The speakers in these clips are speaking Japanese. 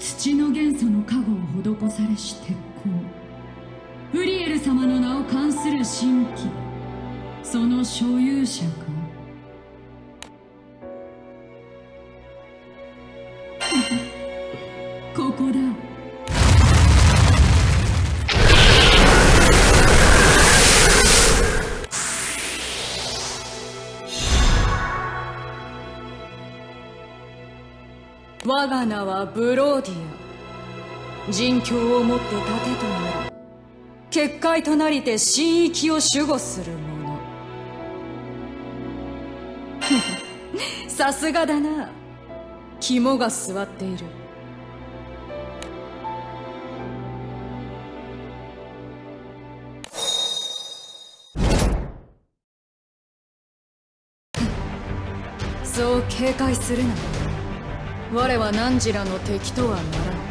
土の元素の加護を施されし鉄鋼、フリエル様の名を冠する神器、その所有者か。ここだ。我が名はブローディア。人境をもって盾となり、結界となりて神域を守護する者。さすがだな。肝が据わっている。そう警戒するな。我は汝らの敵とはならぬ。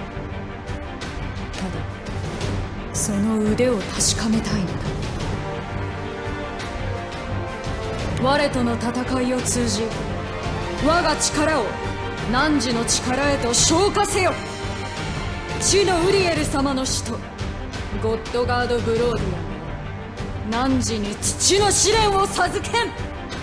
ただその腕を確かめたいのだ。我との戦いを通じ、我が力を汝の力へと昇華せよ。地のウリエル様の使徒ゴッドガード・ブローディアが汝に土の試練を授けん。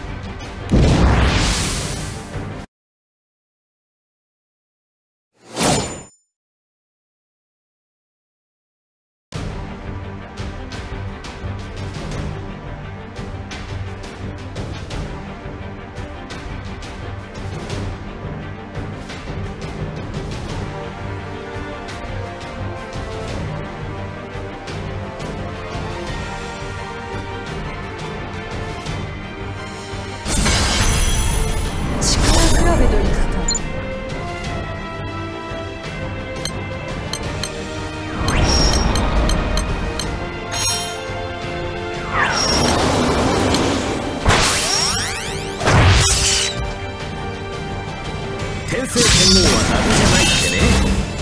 天聖天皇はだけじゃないってね。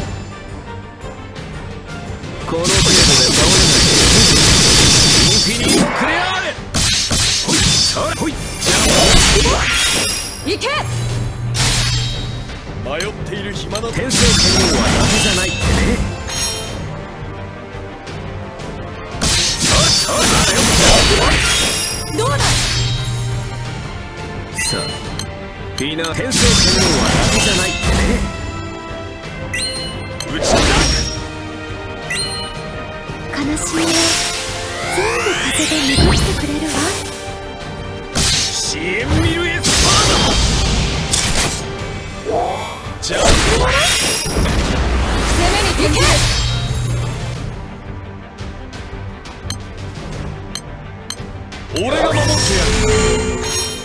この程度で倒れない。インフィニートクレアーレ。ほいさあほいじゃあ行け。 迷っている暇の天聖天皇はだけじゃないってね。さあどうだ。 さあフィーナー天聖天皇はだけじゃないってね。打ち悲しみを全部風で拭ってくれるわ。 支援ミルエスパーダ。じゃあ攻めに行け。 俺が守ってやる。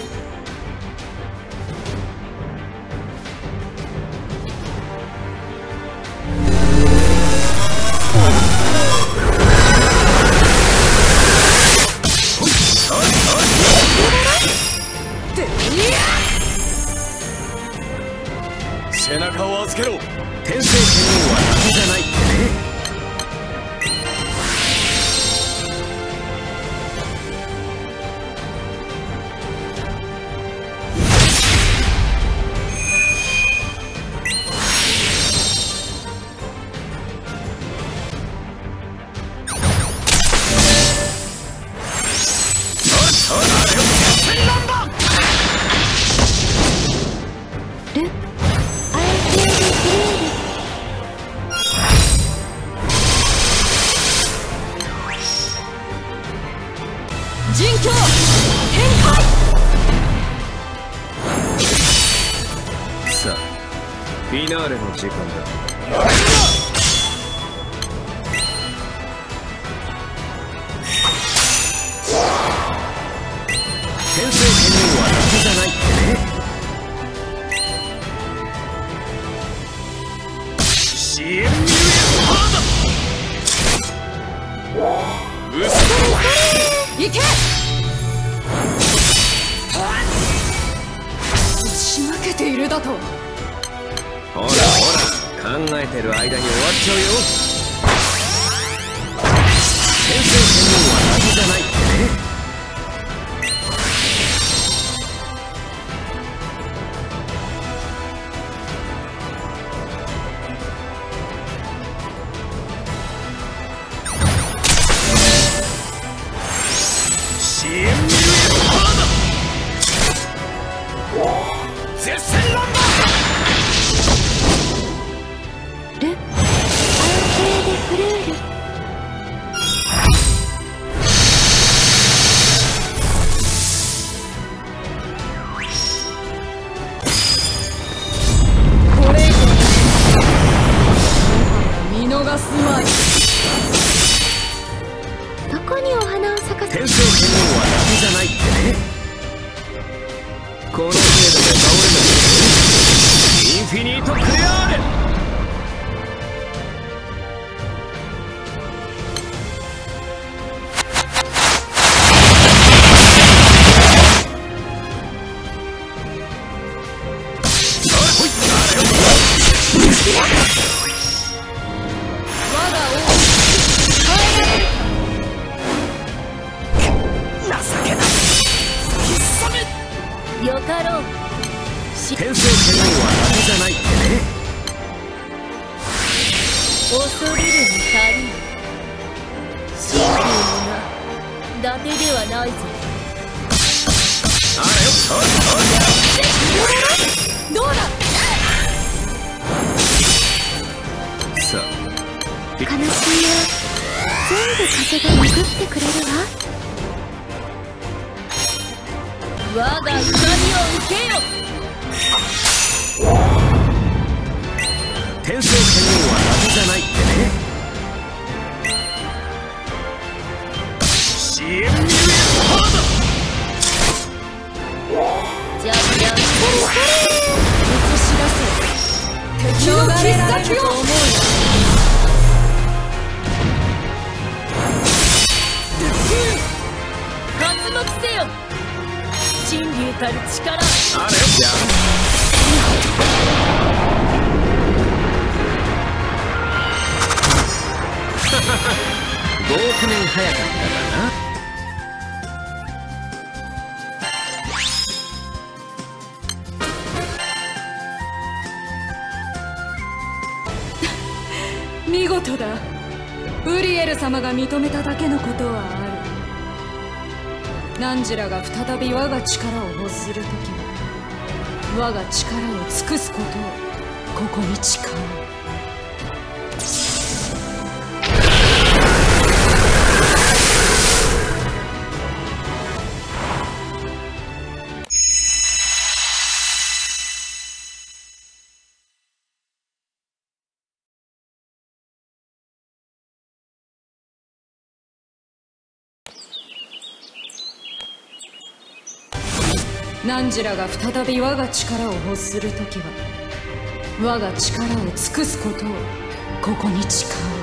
背中を預けろ。天聖天皇はだけじゃないってね。 陣境展開。 さあフィナーレの時間だ。天聖天皇はだけじゃないってね。支援ミルエスパーダ。うっ行け。押し負けているだと。 ほらほら考えてる間に終わっちゃうよ。天聖天皇はだけじゃないってね。 クルール。 これ以上見逃すまい。 どこにお花を咲かせ天聖剣王はだけじゃないってね。この程度で倒れない。インフィニートクレアーレ。 よかろう。 天聖剣王はだけじゃないってね。 恐れるに足りん。真空の名伊達ではないぞ。 あれよ、 どうだ。 さ悲しみは全部風が拭ってくれるわ。我が痛みを受けよ。 天聖剣王はだけじゃないってね。支援ミューエスパーだ。 じゃあじゃあ映し出せ敵の切っ先を。 刮目せよ。神竜たる力。 あれよ、じゃ5億年早かったかな。 見事だ。ウリエル様が認めただけのことはある。汝らが再び我が力を欲するときは我が力を尽くすことをここに誓う。汝らが再び我が力を欲するときは我が力を尽くすことをここに誓う。